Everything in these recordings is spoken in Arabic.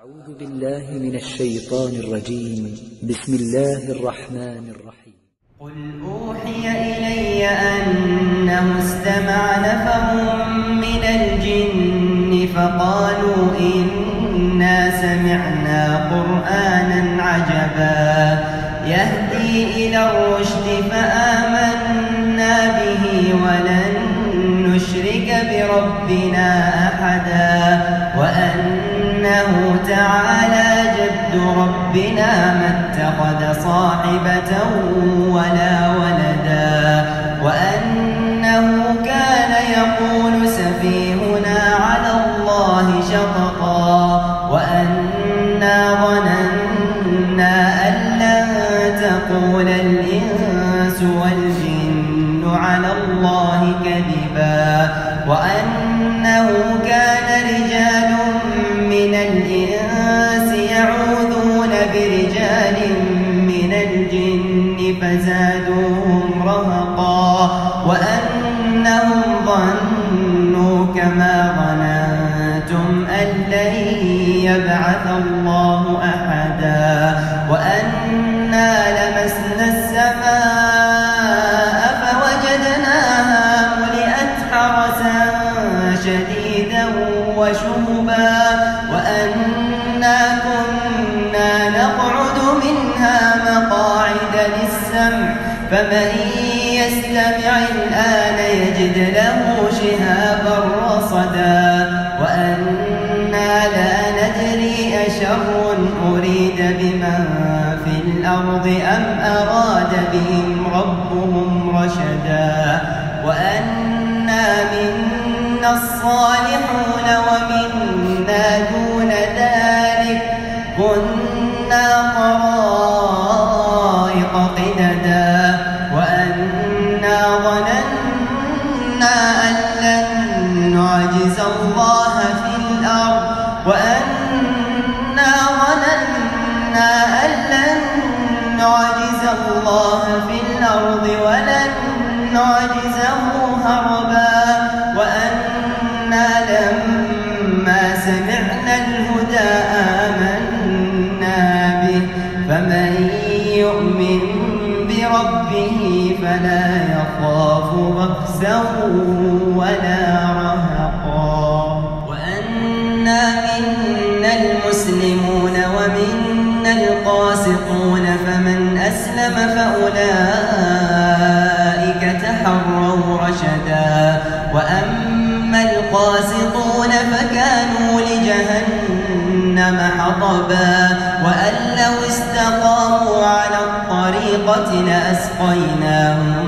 أعوذ بالله من الشيطان الرجيم. بسم الله الرحمن الرحيم. قل أوحي إلي أنه استمع نفر من الجن فقالوا إنا سمعنا قرآنا عجبا يهدي إلى الرشد فآمنا به ولن نشرك بربنا أحدا وأنه تعالى جد ربنا ما اتخذ صاحبة ولا ولدا وأنه كان يقول سفيهنا على الله شططا وأنا ظننا أن لن تقول الإنس والجن على الله كذبا وأنه كان رجال من الإنس يعوذون برجال من الجن فزادوهم رهقا وأنهم ظنوا كما ظننتم أن لن يبعث الله أحدا وأنا لمسنا السماء فوجدناها ملئت حرسا شديدا وشهبا وأنا كنا نقعد منها مقاعد للسمع فمن يستمع الآن يجد له شهابا رصدا وأنا لا ندري أشر أريد بمن في الأرض أم أراد بهم ربهم رشدا وأنا منا الصالحون ومنا دون ذلك كنا طرائق قددا وأنا ظننا أن لن نعجز الله في الأرض وأنا ظننا أن لن نعجز الله في الأرض ولن نعجزه هربا وأنا لما سمعنا الهدى آمنا به فمن يؤمن بربه فلا يخاف بخسا ولا رهقا وأنا منا المسلمون ومنا القاسطون فمن أسلم فأولئك تحروا رشدا وأما القاسطون فكانوا لجهنم حطبا وأن لو استقاموا على الطريقة لأسقيناهم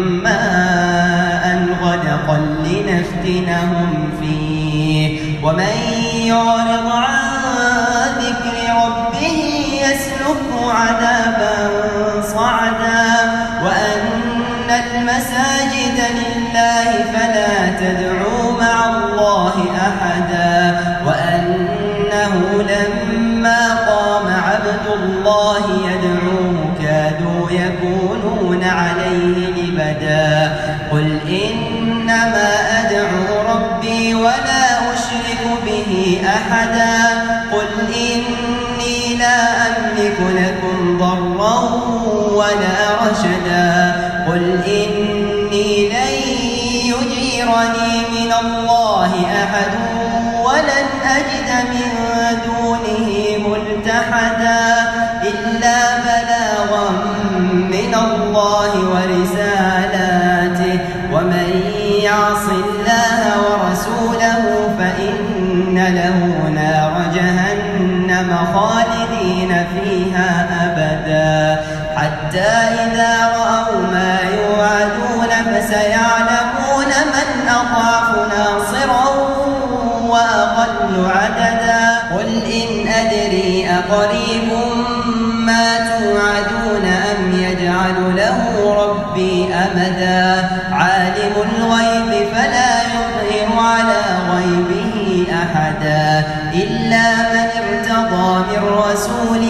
ماء غدقا لنفتنهم فيه ومن يعرض عن ذكر ربه يسلكه عذابا صعدا وأن المساجد لله فلا تدعوا مع الله أحدا وأنه لما قام عبد الله يدعوه كادوا يكونون عليه لبدا قل إنما أدعو ربي ولا أشرك به أحدا قل إني لا أملك لكم ضرا ولا رشدا قل إني لن يجيرني من الله أحد ولن أجد من دونه ملتحدا إلا بلاغا من الله ورسالاته ومن يعص الله ورسوله فإن له نار جهنم خالدين فيها أبدا حتى إذا رأوا ما يوعدون فسيعلمون من أضعف ناصرا وأقل عددا قل إن أدري أقريب ما توعدون أم يجعل له ربي أمدا عالم الغيب فلا يظهر على غيبه أحدا إلا من ارتضى من رسول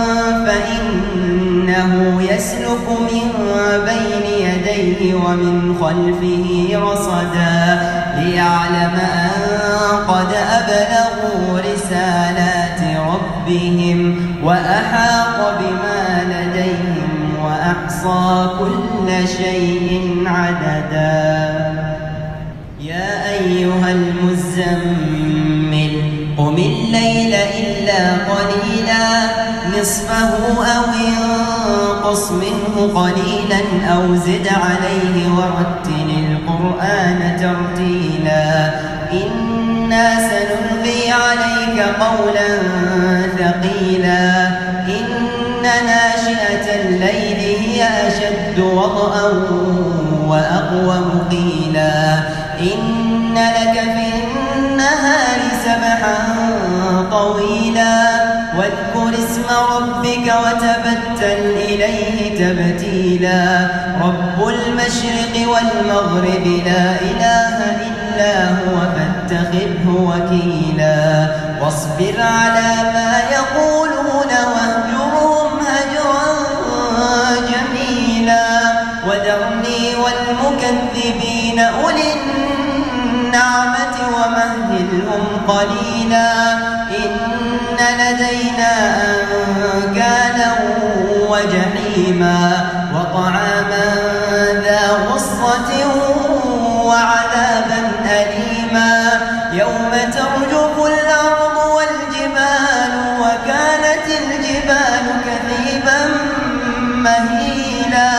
فإنه يسلك من بين يديه ومن خلفه رصدا ليعلم أن قد أبلغوا رسالات ربهم ربهم وأحاط بما لديهم وأحصى كل شيء عددا. يا أيها المزمل قم الليل إلا قليلا نصفه أو انقص منه قليلا أو زد عليه ورتل القرآن ترتيلا. إنا سنلقي عليك قولا ثقيلا. إن ناشئة الليل هي أشد وطئا وأقوم قيلا. إن لك في النهار سبحا طويلا واذكر اسم ربك وتبتل إليه تبتيلا. رب المشرق والمغرب لا إله إلا هو فاتخذه وكيلا. واصبر على ما يقولون واهجرهم هجرا جميلا. وذرني والمكذبين أولي النعمة ومهلهم قليلا. إن لدينا أنكالا وجحيما وطعاما ذا غصة وعذابا أليما. يوم ترجف الأرض والجبال وكانت الجبال كثيبا مهيلا.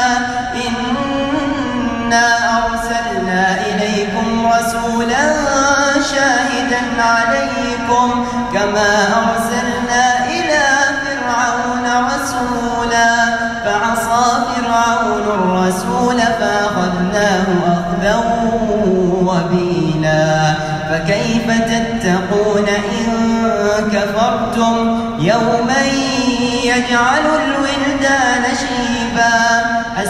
إنا أرسلنا إليكم رسولا شاهدا عليكم كما أرسلنا إلى فرعون رسولا فعصى فرعون الرسول فأخذناه أخذا وبيلا. فكيف تتقون إن كفرتم يوما يجعل الولدان شيبا.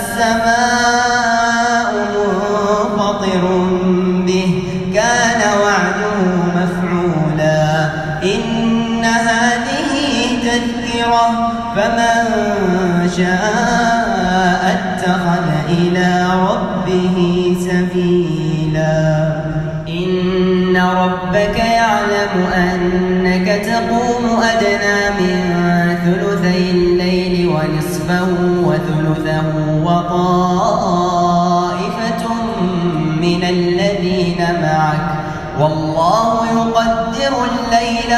السماء منفطر به كان وعده مفعولا. إن هذه تذكرة فمن شاء اتخذ إلى ربه سبيلا. إن ربك يعلم أنك تقوم أدنى من ثلثي الليل ونصفه وثلثه وطائفة من الذين معك والله يقدر الليل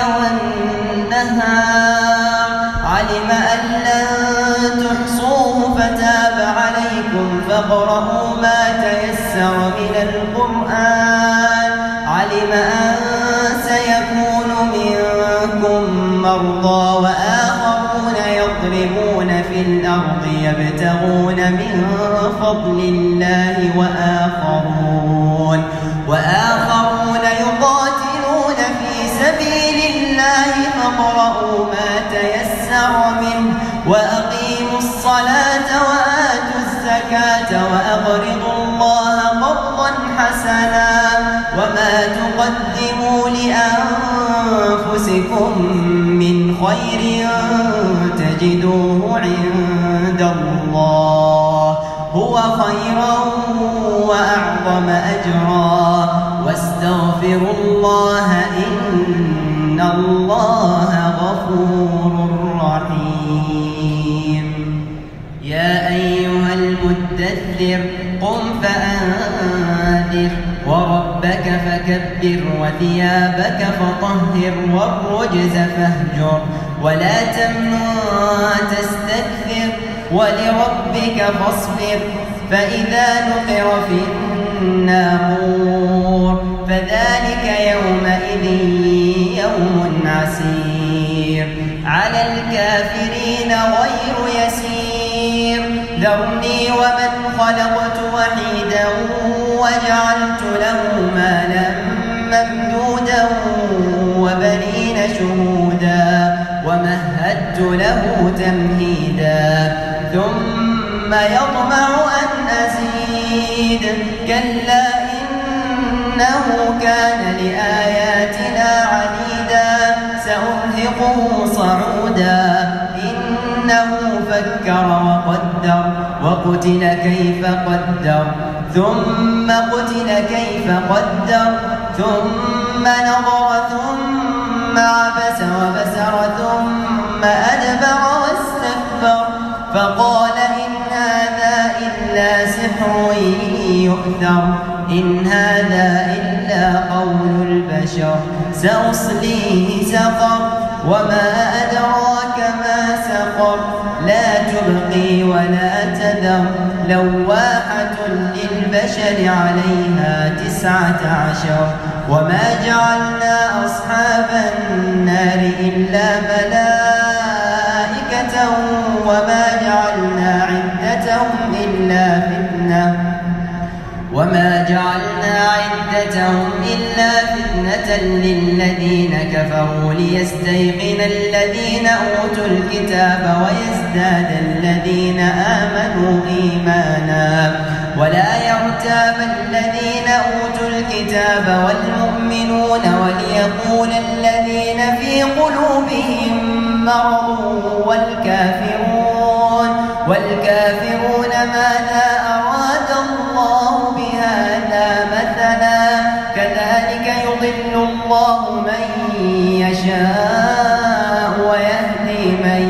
والنهار. علم أن لن تحصوه فتاب عليكم فاقرؤوا ما تيسر من القرآن. علم أن سيكون منكم مرضى وآخرون يضربون في الأرض يبتغون من فضل الله وآخرون يقاتلون في سبيل الله فاقرؤوا ما تيسر منه وأقيموا الصلاة وآتوا الزكاة وأقرضوا الله قرضا حسنا. وما تقدموا لأنفسكم من خير تجدوه عند الله هو خيرا وأعظم أجرا. واستغفروا الله إن الله غفور رحيم. يا أيها المدثر قم فأنذر وربك فكبر وثيابك فطهر والرجز فاهجر ولا تمنن تستكثر ولربك فاصبر. فإذا نقر في الناقور فذلك يومئذ يوم عسير على الكافرين غير يسير. ذرني ومن خلقت وحيدا وجعلت له مالا ممدودا وبنين شهودا ومهدت له تمهيدا ثم يطمع أن أزيد. كلا إنه كان لآياتنا عنيدا سأرهقه صعودا. إنه فكر وقدر وقتل كيف قدر ثم قتل كيف قدر ثم نظر ثم عبس وبسر ثم ثم أدبر واستكبر فقال إن هذا إلا سحر يؤثر إن هذا إلا قول البشر سأصليه سقر وما أدراك ما سقر لا تبقي ولا تذر لواحة للبشر عليها 19 وما جعلنا أصحاب النار إلا ملائكة وما جعلنا عدتهم إلا فتنة للذين كفروا ليستيقن الذين أوتوا الكتاب ويزداد الذين آمنوا إيمانا ولا يرتاب الذين أوتوا الكتاب والمؤمنون وليقول الذين في قلوبهم مرض والكافرون ماذا أراد الله بهذا مثلا كذلك يضل الله من يشاء ويهدي من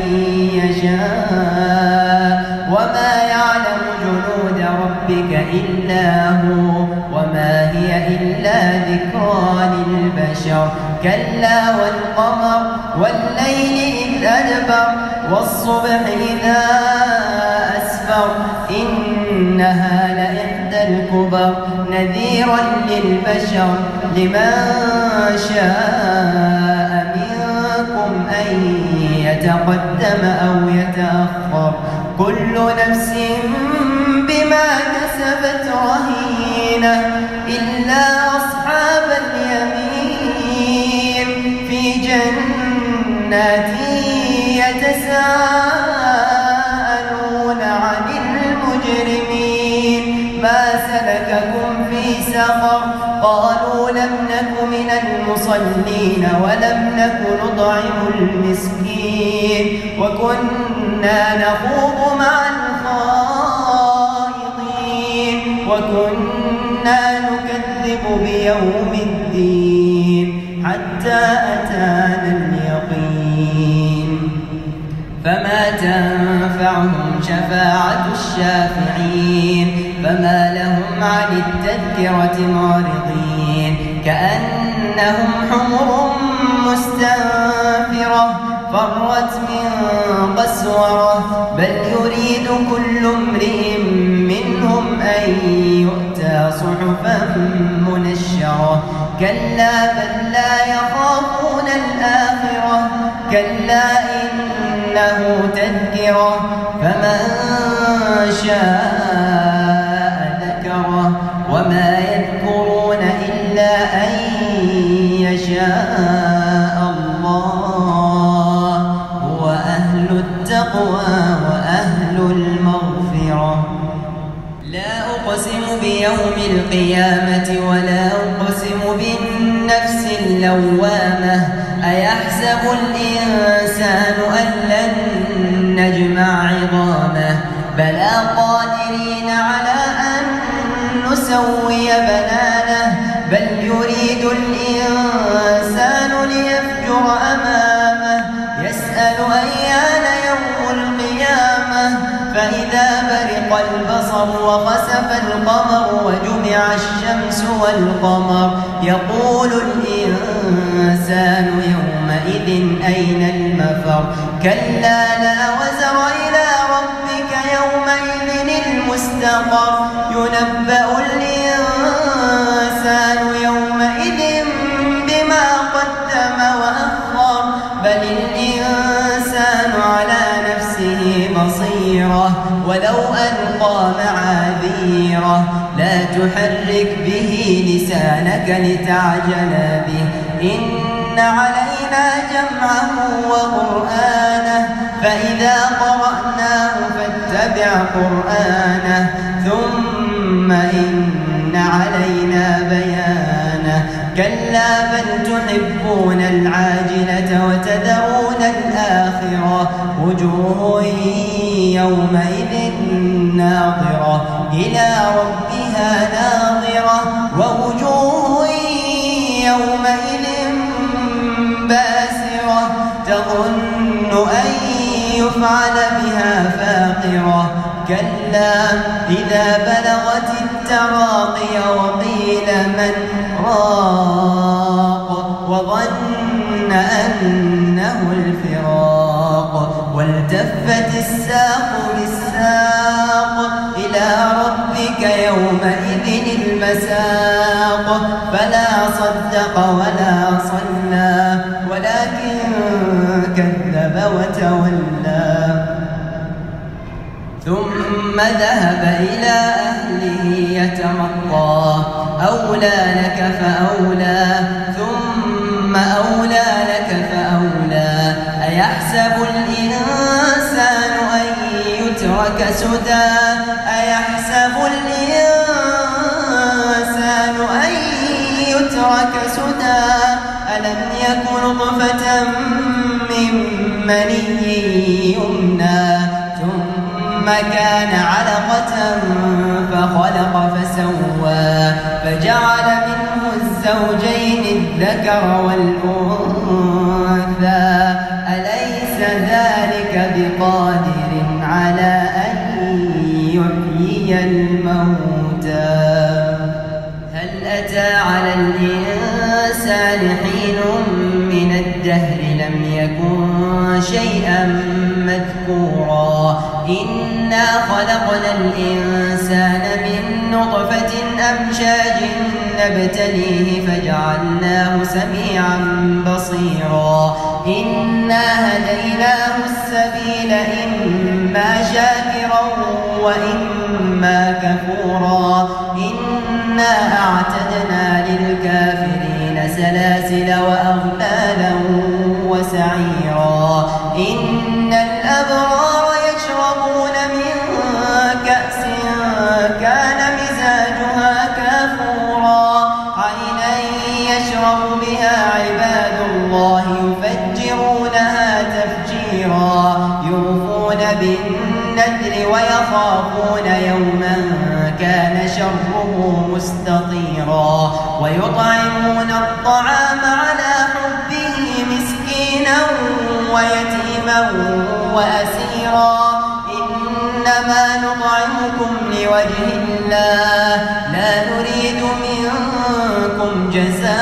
يشاء وما يعلم جنود ربك إلا هو وما هي إلا ذكرى للبشر كلا والقمر والليل إذ أدبر والصبح إذا أسفر إنها لإحدى الكبر نذيرا للبشر لمن شاء منكم أن يتقدم أو يتأخر كل نفس بما كسبت رهينة إلا أصحاب اليمين في جنات يتساءلون عن المجرمين ما سلككم في سقر قالوا لم نك من المصلين ولم نك نطعم المسكين وكنا نخوض مع الخائضين وكنا نكذب بيوم الدين حتى أتانا اليقين فما تنفعهم شفاعة الشافعين فما لهم عن التذكرة معرضين كأنهم حمر مستنفرة فرت من قسورة بل يريد كل امرئ منهم أن يؤتى صحفا منشرة كلا بل لا يخافون الآخرة كلا إنه تذكرة فمن شاء ذكره وما يذكرون إلا أن يشاء الله هو أهل التقوى وأهل المغفرة لا أقسم بيوم القيامة ولا أقسم بالنفس اللوامة أيحسب الإنسان أن لن نجمع عظامه بلى قادرين على أن نسوي بنانه بل يريد الإنسان ليفجر أمامه يسأل أيان يوم القيامة فإذا برق البصر وخسف القمر وجمع الشمس والقمر يقول الإنسان يومئذ أين المفر كلا لا وزر إلى ربك يومئذ المستقر ينبأ الإنسان يومئذ بما قدم وأخر بل الإنسان على نفسه بصيرة ولو ألقى معاذيره لا تحرك به لسانك لتعجل به إن علينا جمعه وقرآنه فإذا قرأناه فاتبع قرآنه ثم إن علينا بيانه كلا بل تحبون العاجلة وتذرون الآخرة وجوه يومئذ ناظرة إلى ربها ناظرة ووجوه يومئذ باسرة تظن أن يفعل بها فاقرة كلا إذا بلغت التراقي وقيل من راق وظن أنه الفراق والتفت الساق بالساق إلى ربك يومئذ المساق فلا صدق ولا صلى ولكن كذب وتولى ثم ذهب إلى أهله يتمطى أولى لك فأولى ثم أولى لك فأولى أيحسب الإنسان أن يترك سدى أيحسب الإنسان أن يترك سدى ألم يكن نطفة من مني يمنى ثم كان علقة فخلق فسوى فجعل منه الزوجين الذكر والأنثى أليس ذلك بقادر على أن يحيي الموتى هل أتى على الإنسان حين من الدهر لم يكن شيئا مذكورا إنا خلقنا الإنسان من نطفة أمشاج نبتليه فجعلناه سميعا بصيرا إنا هديناه السبيل إما شاكرا وإما كفورا إنا أعتدنا للكافرين سلاسل وأغلالا وسعيرا إن الأبرار يشربون من كأس كان مزاجها كافورا عينا يشرب بها عباد الله يفجرونها تفجيرا يوفون بالنذر ويخافون يوما كان شره مستطيرا ويطعمون الطعام على حبه مسكينا ويتيما وأسيرا إنما نطعمكم لوجه الله لا نريد منكم جزاء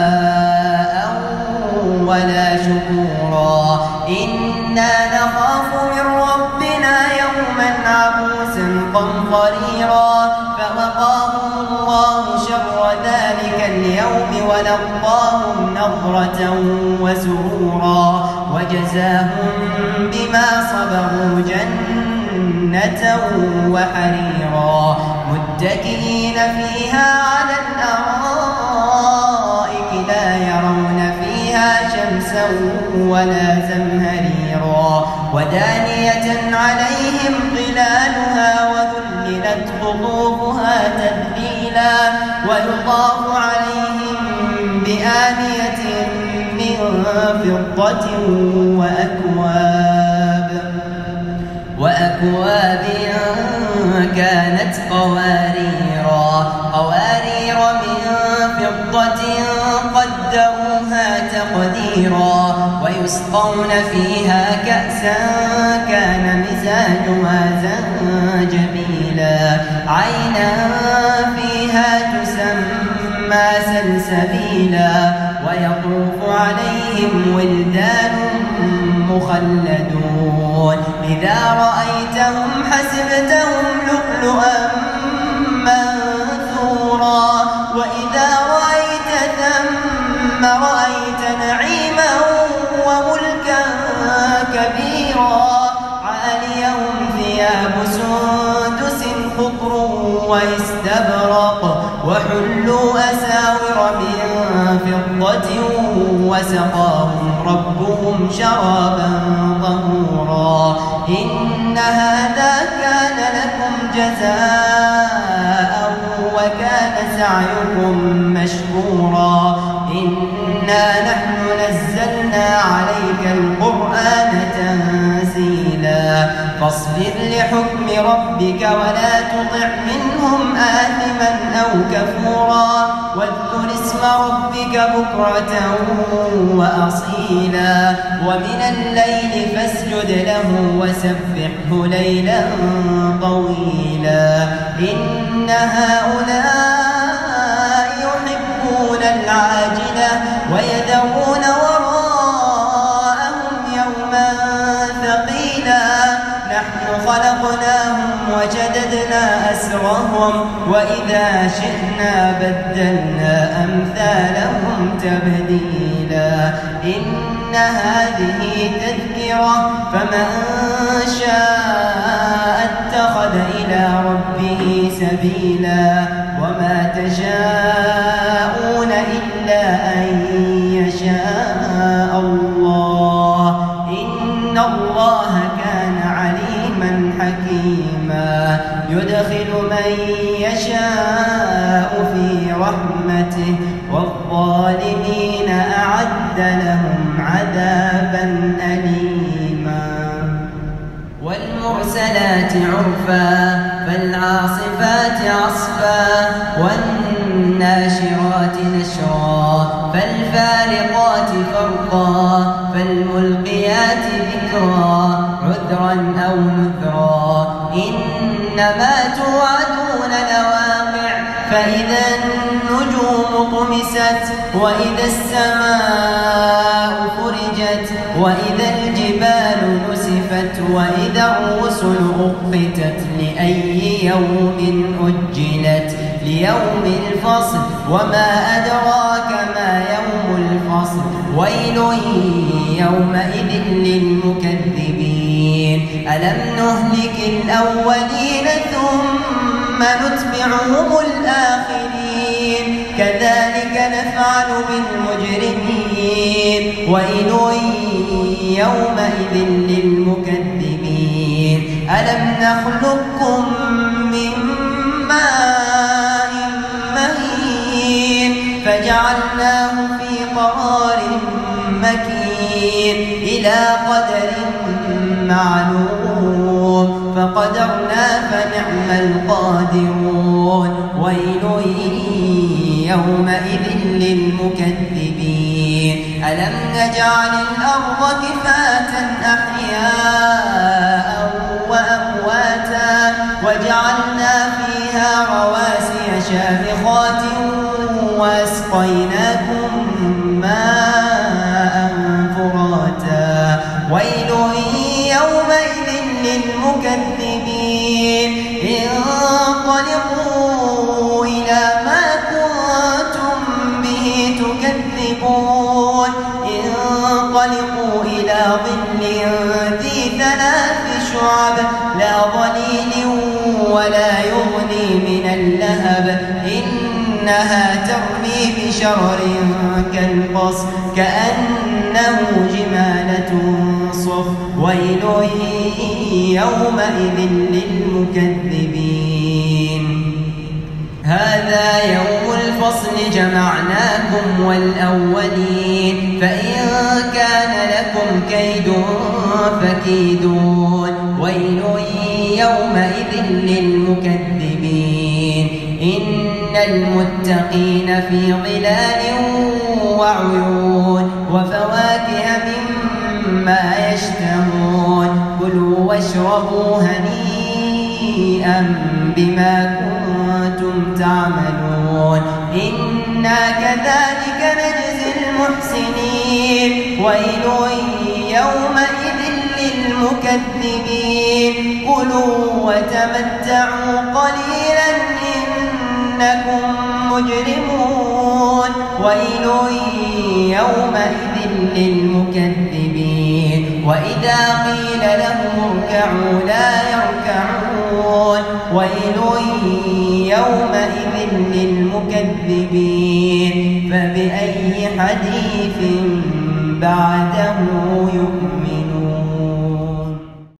ولا شكورا إنا نخاف من ربنا يوما عبوسا قمطريرا فوقاهم الله شر ذلك اليوم ولقاهم نضرة وسرورا وجزاهم بما صبروا جنة وحريرا متكئين فيها على الأرائك لا يرون فيها شمسا ولا زمهريرا ودانية عليهم ظلالها وذللت قطوفها تذليلا ويطاف عليهم بآنية من فضة وأكواب كانت قوارير من فضة قدروها تقديرا ويسقون فيها كأسا كان مزاجها زنجبيلا عينا فيها تسمى سلسبيلا ويطوف عليهم ولدان مخلدون إذا رأيتهم حسبتهم لؤلؤا منثورا وإذا رأيت ثم رأيت نعيما وملكا كبيرا عاليهم ثياب سندس خضر واستبرق وحلوا أساور من فضة وسقاهم ربهم شرابا طهورا إن هذا كان لكم جزاء وكان سعيكم مشكورا إنا نحن نزلنا عليك القرآن تنزيلا فاصبر لحكم ربك ولا تطع منهم آثما أو كفورا واذكر اسم ربك بكرة وأصيلا ومن الليل فاسجد له وسبحه ليلا طويلا إن هؤلاء يحبون العاجلة ويذرون وراءهم يوما ثقيلا نحن خلقناهم وشددنا أسرهم وإذا شئنا بدلنا أمثالهم تبديلا إن هذه تذكرة فمن شاء اتخذ إلى ربه سبيلا وما تشاءون إلا أن يشاء الله إن الله كان عليما حكيما يدخل من يشاء في رحمته والظالمين أعد لهم عذابا أليما والمرسلات عرفا فالعاصفات عصفا والناشرات نشرا فالفارقات فرقا فالملقيات ذكرا عذرا أو نذرا إنما توعدون لواقع فإذا النجوم طمست وإذا السماء فرجت وإذا الجبال نسفت وإذا الرسل أقتت لأي يوم أجلت ليوم الفصل وما أدراك ما يوم الفصل ويل يومئذ للمكذبين ألم نهلك الأولين ثم نتبعهم الآخرين كذلك نفعل بالمجرمين ويل يومئذ للمكذبين ألم نخلقكم من ماء مهين فجعلناه في قرار مكين إلى قدر معلوم فقدرنا فنعم القادرون ويل يومئذ للمكذبين ألم نجعل الأرض كفاتا أحياء وأمواتا وجعلنا فيها رواسي شامخات وأسقيناكم ماء فراتا ويل يومئذ للمكذبين انطلقوا إلى ما كنتم به تكذبون انطلقوا إلى ظل ذي ثلاث شعب لا ظليل ولا يغني من اللهب إنها ترمي بشرر كالقصر كأنه جمالة صفر ويل يومئذ للمكذبين هذا يوم الفصل جمعناكم والأولين فإن كان لكم كيد فكيدون ويل يومئذ للمكذبين إن المتقين في ظلال وعيون وفواكه مما يشتهون كلوا واشربوا هنيئا بما كنتم تعملون إنا كذلك نجزي المحسنين ويل يومئذ للمكذبين كلوا وتمتعوا قليلا إنكم مجرمون ويل يومئذ للمكذبين وإذا قيل لهم اركعوا لا يركعون ويل يومئذ للمكذبين فبأي حديث بعده يؤمنون